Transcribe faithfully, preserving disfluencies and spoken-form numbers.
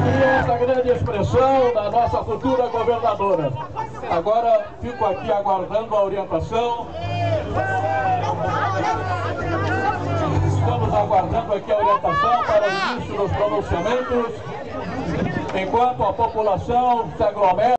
E essa grande expressão da nossa futura governadora. Agora fico aqui aguardando a orientação. Estamos aguardando aqui a orientação para o início dos pronunciamentos, enquanto a população se aglomera.